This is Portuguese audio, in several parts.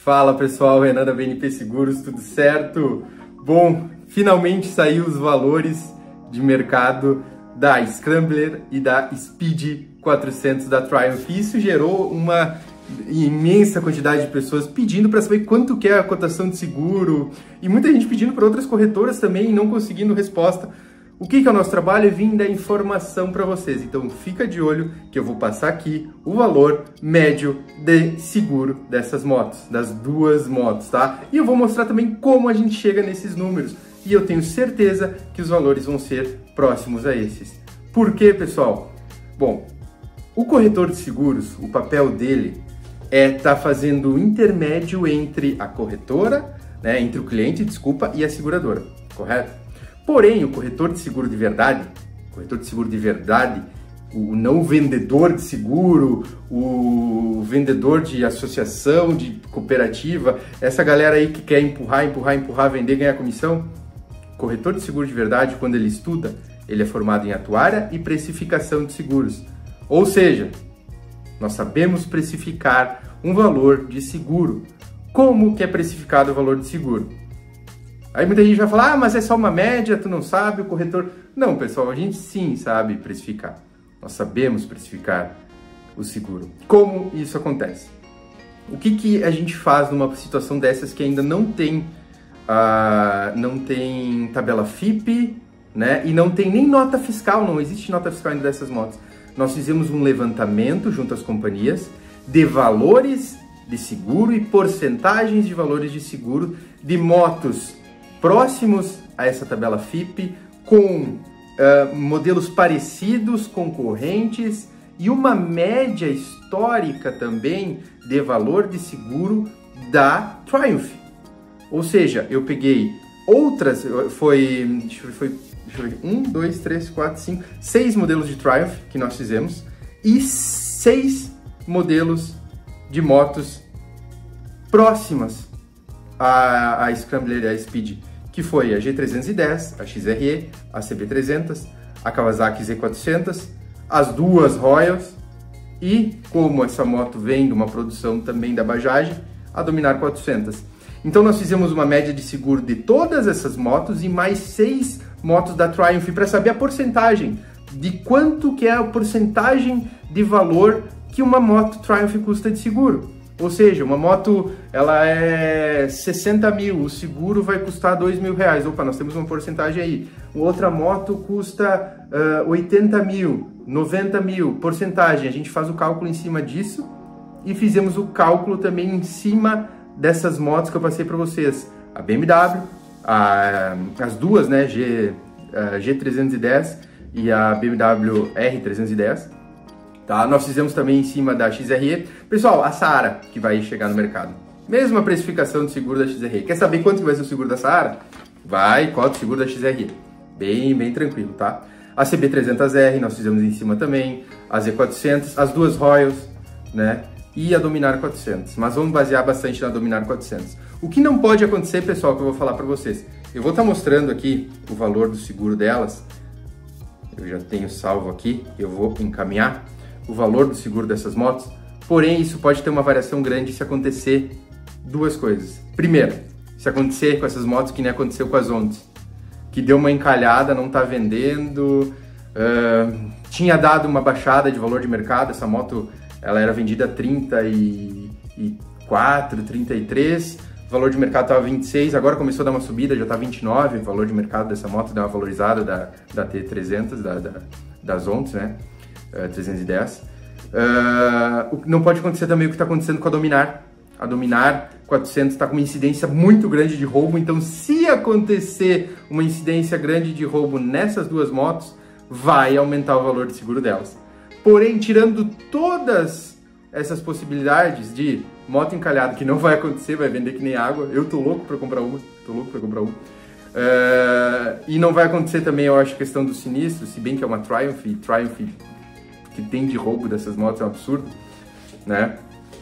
Fala pessoal, Renan da BNP Seguros, tudo certo? Bom, finalmente saiu os valores de mercado da Scrambler e da Speed 400 da Triumph. Isso gerou uma imensa quantidade de pessoas pedindo para saber quanto que é a cotação de seguro e muita gente pedindo para outras corretoras também e não conseguindo resposta. O que é o nosso trabalho? É vir dar informação para vocês. Então fica de olho que eu vou passar aqui o valor médio de seguro dessas motos, das duas motos, tá? E eu vou mostrar também como a gente chega nesses números. E eu tenho certeza que os valores vão ser próximos a esses. Por quê, pessoal? Bom, o corretor de seguros, o papel dele é estar fazendo o intermédio entre a corretora, né, entre o cliente, desculpa, e a seguradora, correto? Porém, o corretor de seguro de verdade, o não vendedor de seguro, o vendedor de associação, de cooperativa, essa galera aí que quer empurrar, vender, ganhar comissão, corretor de seguro de verdade, quando ele estuda, ele é formado em atuária e precificação de seguros. Ou seja, nós sabemos precificar um valor de seguro. Como que é precificado o valor de seguro? Aí muita gente vai falar, mas é só uma média, tu não sabe, o corretor... Não, pessoal, a gente sim sabe precificar. Nós sabemos precificar o seguro. Como isso acontece? O que a gente faz numa situação dessas que ainda não tem tabela FIPE, né? E não tem nem nota fiscal, não existe nota fiscal ainda dessas motos. Nós fizemos um levantamento junto às companhias de valores de seguro e porcentagens de valores de seguro de motos próximos a essa tabela FIPE, com modelos parecidos, concorrentes, e uma média histórica também de valor de seguro da Triumph. Ou seja, eu peguei outras, deixa eu ver, 1, 2, 3, 4, 5, 6 modelos de Triumph que nós fizemos e 6 modelos de motos próximas a Scrambler e a Speed, que foi a G310, a XRE, a CB300, a Kawasaki Z400, as duas Royals e, como essa moto vem de uma produção também da Bajaj, a Dominar 400. Então nós fizemos uma média de seguro de todas essas motos e mais 6 motos da Triumph para saber a porcentagem de quanto que é a porcentagem de valor que uma moto Triumph custa de seguro. Ou seja, uma moto, ela é 60 mil, o seguro vai custar 2 mil reais. Opa, nós temos uma porcentagem aí. Outra moto custa 80 mil, 90 mil, porcentagem. A gente faz o cálculo em cima disso e fizemos o cálculo também em cima dessas motos que eu passei para vocês. A BMW, as duas, né, G310 e a BMW R310. Tá? Nós fizemos também em cima da XRE. Pessoal, a Saara, que vai chegar no mercado. Mesma precificação de seguro da XRE. Quer saber quanto que vai ser o seguro da Saara? Vai, cota o seguro da XRE. Bem tranquilo, tá? A CB300R nós fizemos em cima também. A Z400, as duas Royals, né? E a Dominar 400. Mas vamos basear bastante na Dominar 400. O que não pode acontecer, pessoal, que eu vou falar para vocês. Eu vou estar mostrando aqui o valor do seguro delas. Eu já tenho salvo aqui. Eu vou encaminhar o valor do seguro dessas motos, porém isso pode ter uma variação grande se acontecer duas coisas. Primeiro, se acontecer com essas motos que nem aconteceu com as Ondas, que deu uma encalhada, não está vendendo, tinha dado uma baixada de valor de mercado, essa moto ela era vendida a 34, 33, o valor de mercado estava 26, agora começou a dar uma subida, já está 29, o valor de mercado dessa moto deu uma valorizada da T300, das Ondas, né? 310. Não pode acontecer também o que está acontecendo com a Dominar. A Dominar 400 está com uma incidência muito grande de roubo, então se acontecer uma incidência grande de roubo nessas duas motos, vai aumentar o valor de seguro delas. Porém, tirando todas essas possibilidades de moto encalhada, que não vai acontecer, vai vender que nem água, eu tô louco para comprar uma, e não vai acontecer também, eu acho, a questão do sinistro, se bem que é uma Triumph, e Triumph que tem de roubo dessas motos é um absurdo, né?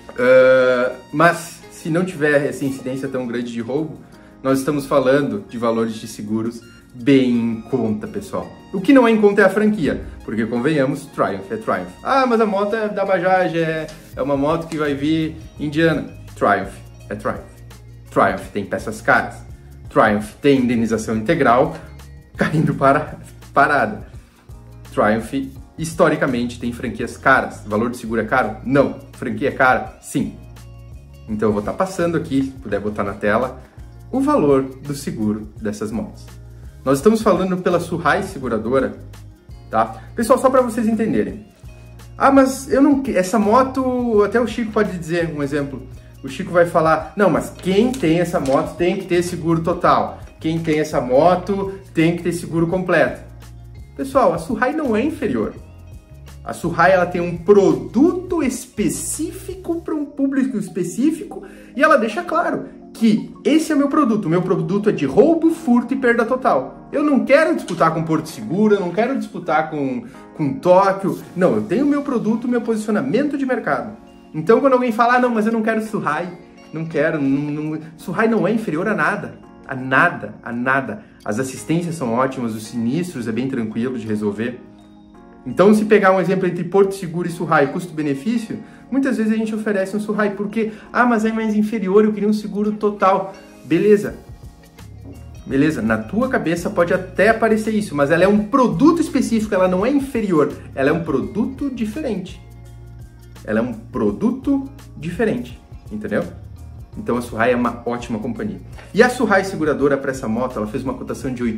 Mas se não tiver essa incidência tão grande de roubo, nós estamos falando de valores de seguros bem em conta, pessoal. O que não é em conta é a franquia, porque convenhamos, Triumph é Triumph. Ah, mas a moto é da Bajaj, é uma moto que vai vir indiana. Triumph. É Triumph. Triumph tem peças caras. Triumph tem indenização integral caindo parada. Triumph, historicamente, tem franquias caras. Valor de seguro é caro? Não. Franquia é cara? Sim. Então eu vou estar passando aqui, se puder botar na tela, o valor do seguro dessas motos. Nós estamos falando pela Suhai Seguradora, tá? Pessoal, só para vocês entenderem. Ah, mas eu não... Essa moto, até o Chico pode dizer um exemplo. O Chico vai falar, não, mas quem tem essa moto tem que ter seguro total. Quem tem essa moto tem que ter seguro completo. Pessoal, a Suhai não é inferior. A Suhai, ela tem um produto específico para um público específico e ela deixa claro que esse é o meu produto é de roubo, furto e perda total. Eu não quero disputar com Porto Seguro, eu não quero disputar com Tóquio. Não, eu tenho o meu produto, meu posicionamento de mercado. Então, quando alguém fala, ah, não, mas eu não quero Suhai, não quero, Suhai não é inferior a nada, a nada. As assistências são ótimas, os sinistros é bem tranquilo de resolver. Então, se pegar um exemplo entre Porto Seguro e Suhai, custo-benefício, muitas vezes a gente oferece um Suhai porque, ah, mas é mais inferior, eu queria um seguro total. Beleza, na tua cabeça pode até aparecer isso, mas ela é um produto específico, ela não é inferior, ela é um produto diferente. Entendeu? Então a Suhai é uma ótima companhia. E a Suhai Seguradora para essa moto, ela fez uma cotação de R$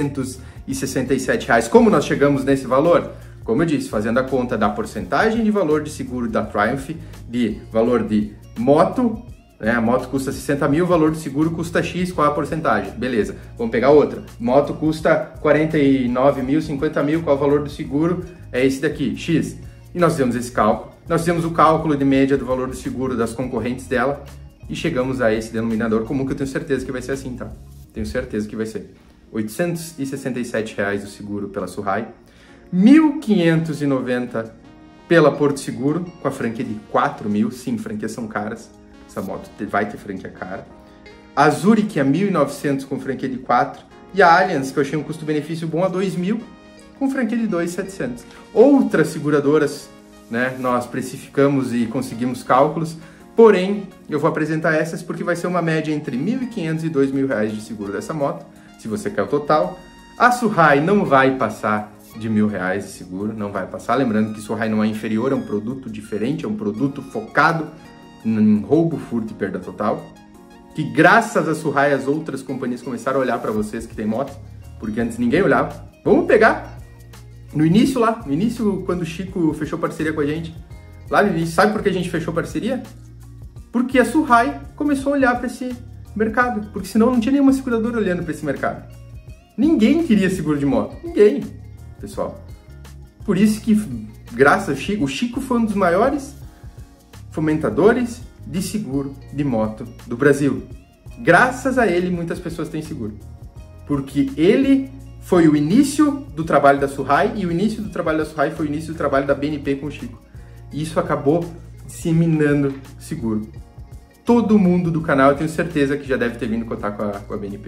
867. Como nós chegamos nesse valor? Como eu disse, fazendo a conta da porcentagem de valor de seguro da Triumph, de valor de moto, né? A moto custa 60 mil, o valor do seguro custa X, qual é a porcentagem? Beleza, vamos pegar outra. Moto custa 49 mil, 50 mil, qual é o valor do seguro? É esse daqui, X. E nós fizemos esse cálculo. Nós fizemos o cálculo de média do valor do seguro das concorrentes dela e chegamos a esse denominador comum que eu tenho certeza que vai ser assim, tá? Tenho certeza que vai ser. R$ 867 o seguro pela Suhai, R$ 1.590 pela Porto Seguro, com a franquia de 4 mil. Sim, franquias são caras. Essa moto vai ter franquia cara. A Zurich a 1.900 com franquia de 4. E a Allianz, que eu achei um custo-benefício bom, a 2.000 com franquia de 2.700. Outras seguradoras, né, nós precificamos e conseguimos cálculos. Porém, eu vou apresentar essas porque vai ser uma média entre R$ 1.500 e R$ 2.000 de seguro dessa moto, se você quer o total. A Suhai não vai passar de R$ 1.000 de seguro, não vai passar. Lembrando que Suhai não é inferior, é um produto diferente, é um produto focado em roubo, furto e perda total. Que graças a Suhai as outras companhias começaram a olhar para vocês que tem moto, porque antes ninguém olhava. Vamos pegar no início quando o Chico fechou parceria com a gente, lá no início, sabe por que a gente fechou parceria? Porque a Suhai começou a olhar para esse mercado, porque senão não tinha nenhuma seguradora olhando para esse mercado. Ninguém queria seguro de moto, ninguém, pessoal. Por isso que, graças ao Chico, o Chico foi um dos maiores fomentadores de seguro de moto do Brasil. Graças a ele, muitas pessoas têm seguro. Porque ele foi o início do trabalho da Suhai e o início do trabalho da Suhai foi o início do trabalho da BNP com o Chico. E isso acabou disseminando seguro. Todo mundo do canal, eu tenho certeza que já deve ter vindo cotar com a BNP.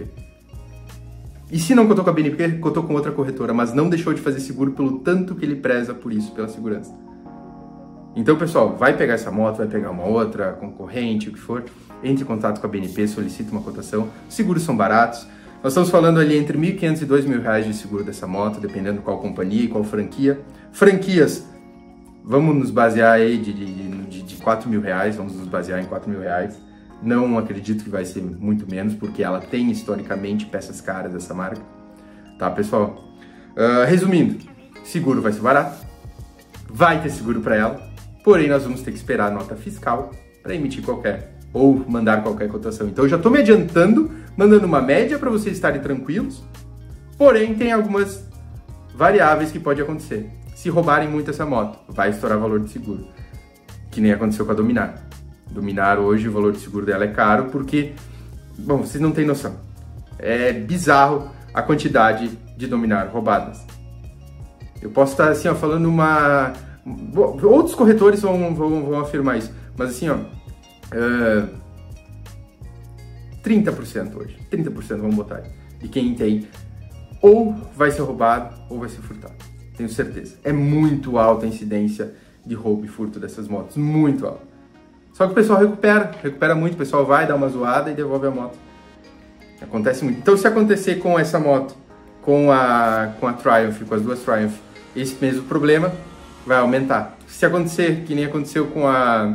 E se não cotou com a BNP, cotou com outra corretora, mas não deixou de fazer seguro pelo tanto que ele preza por isso, pela segurança. Então, pessoal, vai pegar essa moto, vai pegar uma outra, concorrente, o que for, entre em contato com a BNP, solicita uma cotação. Os seguros são baratos. Nós estamos falando ali entre R$ 1.500 e R$ 2.000 de seguro dessa moto, dependendo qual companhia e qual franquia. Franquias, vamos nos basear aí de R$ 4.000, vamos nos basear em R$ 4.000. Não acredito que vai ser muito menos, porque ela tem historicamente peças caras dessa marca. Tá, pessoal? Resumindo, seguro vai ser barato, vai ter seguro para ela, porém nós vamos ter que esperar a nota fiscal para emitir ou mandar qualquer cotação. Então eu já estou me adiantando, mandando uma média para vocês estarem tranquilos, porém tem algumas variáveis que pode acontecer. Se roubarem muito essa moto, vai estourar o valor de seguro, que nem aconteceu com a Dominar. Dominar hoje, o valor de seguro dela é caro porque, bom, vocês não têm noção. É bizarro a quantidade de Dominar roubadas. Eu posso estar assim, ó, falando uma... Outros corretores vão afirmar isso, mas assim, ó, 30% hoje, 30% vamos botar aí. E quem tem, ou vai ser roubado ou vai ser furtado. Tenho certeza. É muito alta a incidência de roubo e furto dessas motos, muito alta. Só que o pessoal recupera muito, o pessoal vai dar uma zoada e devolve a moto. Acontece muito. Então, se acontecer com essa moto, com a Triumph, com as duas Triumph, esse mesmo problema vai aumentar. Se acontecer, que nem aconteceu com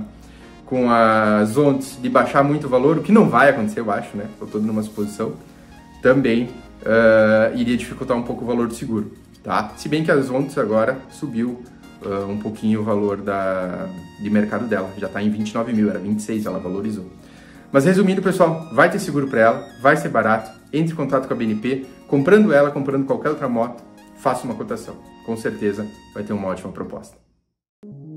a Zontes, de baixar muito o valor, o que não vai acontecer, eu acho, né? Estou todo numa suposição, também iria dificultar um pouco o valor do seguro, tá? Se bem que a Zontes agora subiu um pouquinho o valor de mercado dela, já está em 29 mil, era 26, ela valorizou. Mas resumindo, pessoal, vai ter seguro para ela, vai ser barato, entre em contato com a BNP, comprando ela, comprando qualquer outra moto, faça uma cotação. Com certeza vai ter uma ótima proposta.